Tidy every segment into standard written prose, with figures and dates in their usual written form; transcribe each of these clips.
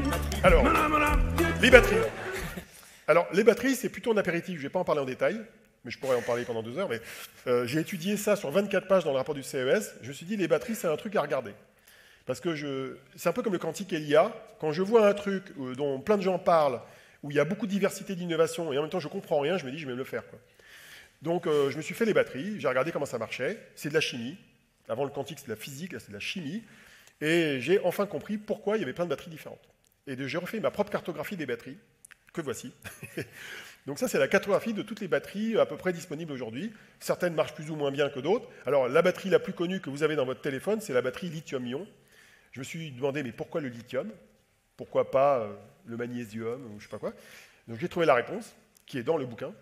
Alors, les batteries. Alors, les batteries, c'est plutôt un apéritif. Je ne vais pas en parler en détail, mais je pourrais en parler pendant 2 heures. Mais j'ai étudié ça sur 24 pages dans le rapport du CES. Je me suis dit, les batteries, c'est un truc à regarder. Parce que c'est un peu comme le quantique et l'IA. Quand je vois un truc dont plein de gens parlent, où il y a beaucoup de diversité d'innovation, et en même temps, je ne comprends rien, je me dis, je vais me le faire, quoi. Donc, je me suis fait les batteries, j'ai regardé comment ça marchait. C'est de la chimie. Avant le quantique, c'est de la physique, là, c'est de la chimie. Et j'ai enfin compris pourquoi il y avait plein de batteries différentes. Et j'ai refait ma propre cartographie des batteries, que voici. Donc ça, c'est la cartographie de toutes les batteries à peu près disponibles aujourd'hui. Certaines marchent plus ou moins bien que d'autres. Alors, la batterie la plus connue que vous avez dans votre téléphone, c'est la batterie lithium-ion. Je me suis demandé, mais pourquoi le lithium? Pourquoi pas le magnésium ou je ne sais pas quoi? Donc j'ai trouvé la réponse, qui est dans le bouquin.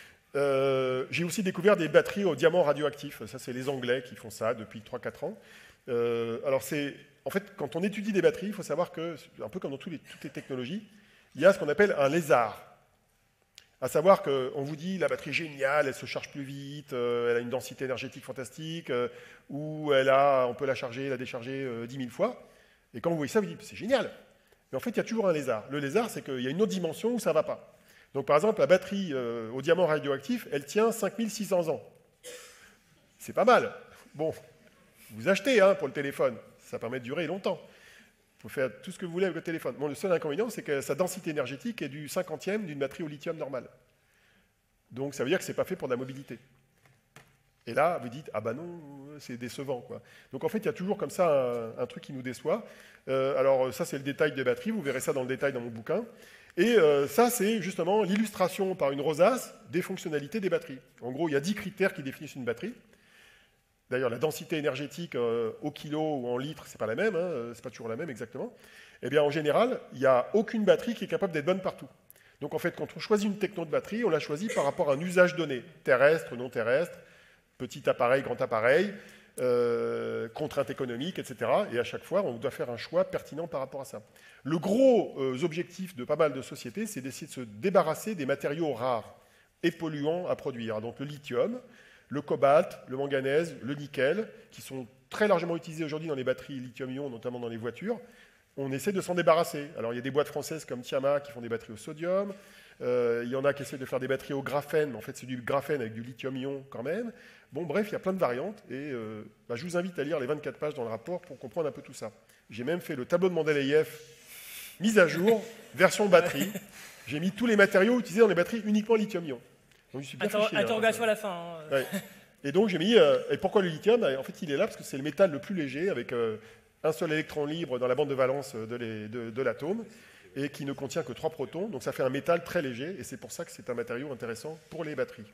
J'ai aussi découvert des batteries au diamant radioactif. Ça, c'est les Anglais qui font ça depuis 3-4 ans. Alors, en fait, quand on étudie des batteries, il faut savoir que, un peu comme dans toutes les technologies, il y a ce qu'on appelle un lézard. À savoir qu'on vous dit la batterie est géniale, elle se charge plus vite, elle a une densité énergétique fantastique, ou on peut la charger, la décharger 10 000 fois. Et quand vous voyez ça, vous dites c'est génial. Mais en fait, il y a toujours un lézard. Le lézard, c'est qu'il y a une autre dimension où ça ne va pas. Donc, par exemple, la batterie au diamant radioactif, elle tient 5600 ans. C'est pas mal. Bon, vous achetez pour le téléphone, ça permet de durer longtemps. Il faut faire tout ce que vous voulez avec le téléphone. Bon, le seul inconvénient, c'est que sa densité énergétique est du 50e d'une batterie au lithium normale. Donc, ça veut dire que ce n'est pas fait pour de la mobilité. Et là, vous dites, ah bah non, c'est décevant, quoi. Donc, en fait, il y a toujours comme ça un truc qui nous déçoit. Alors, ça, c'est le détail des batteries. Vous verrez ça dans le détail dans mon bouquin. Et ça, c'est justement l'illustration par une rosace des fonctionnalités des batteries. En gros, il y a 10 critères qui définissent une batterie. D'ailleurs, la densité énergétique au kilo ou en litres, c'est pas la même, c'est pas toujours la même exactement. Eh bien, en général, il n'y a aucune batterie qui est capable d'être bonne partout. Donc, en fait, quand on choisit une techno de batterie, on la choisit par rapport à un usage donné, terrestre, non terrestre, petit appareil, grand appareil, contraintes économiques, etc. Et à chaque fois, on doit faire un choix pertinent par rapport à ça. Le gros objectif de pas mal de sociétés, c'est d'essayer de se débarrasser des matériaux rares et polluants à produire. Donc, le lithium, le cobalt, le manganèse, le nickel, qui sont très largement utilisés aujourd'hui dans les batteries lithium-ion, notamment dans les voitures. On essaie de s'en débarrasser. Alors, il y a des boîtes françaises comme Tiama qui font des batteries au sodium. Il y en a qui essaient de faire des batteries au graphène, mais en fait, c'est du graphène avec du lithium-ion quand même. Bon, bref, il y a plein de variantes. Et je vous invite à lire les 24 pages dans le rapport pour comprendre un peu tout ça. J'ai même fait le tableau de Mendeleïev mise à jour, version batterie. J'ai mis tous les matériaux utilisés dans les batteries uniquement lithium-ion. Donc, je suis bien fiché, interrogation à la fin. Ouais. Et donc, j'ai mis... et pourquoi le lithium? En fait, il est là parce que c'est le métal le plus léger, avec un seul électron libre dans la bande de valence de l'atome, et qui ne contient que 3 protons. Donc, ça fait un métal très léger, et c'est pour ça que c'est un matériau intéressant pour les batteries.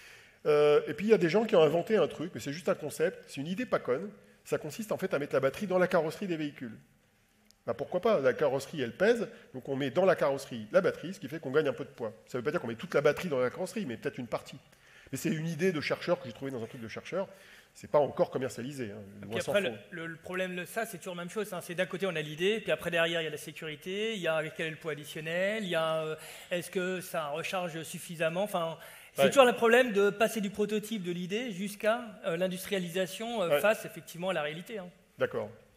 Et puis, il y a des gens qui ont inventé un truc, mais c'est juste un concept, c'est une idée pas conne. Ça consiste en fait à mettre la batterie dans la carrosserie des véhicules. Ben, pourquoi pas? La carrosserie, elle pèse, donc on met dans la carrosserie la batterie, ce qui fait qu'on gagne un peu de poids. Ça ne veut pas dire qu'on met toute la batterie dans la carrosserie, mais peut-être une partie. Mais c'est une idée de chercheur que j'ai trouvée dans un truc de chercheur. C'est pas encore commercialisé. Puis après, le problème de ça, c'est toujours la même chose. C'est d'un côté, on a l'idée, puis après, derrière, il y a la sécurité, il y a quel est le poids additionnel, il y a est-ce que ça recharge suffisamment. Enfin, c'est toujours le problème de passer du prototype de l'idée jusqu'à l'industrialisation face effectivement à la réalité. D'accord.